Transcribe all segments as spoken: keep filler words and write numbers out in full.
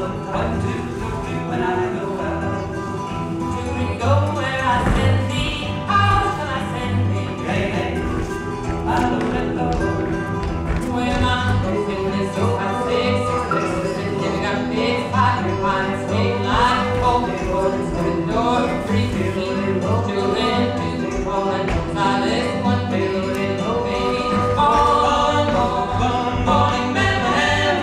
What to do when I go out? To go where I send thee, how can I send thee? Hey, hey, I look at Lord. Where my face in this so I six, six places, and if you got big, five, your pines, big line, open doors, open door, three, fifteen, children, two, all and silence, one baby, little baby, born, born, born in Bethlehem.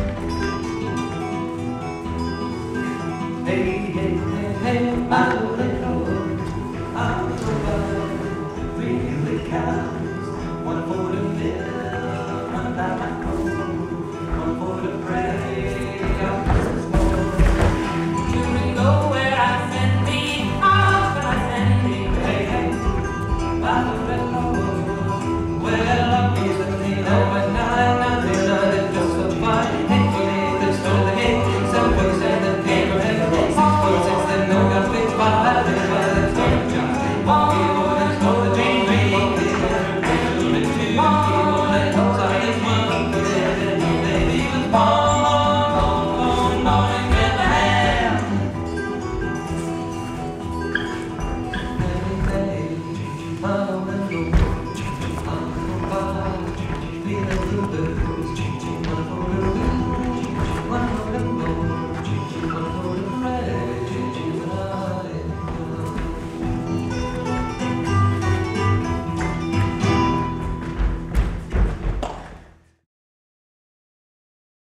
Hey, hey, hey, hey, I look at Lord. I'm so bad, three cows, one for the mill, one by my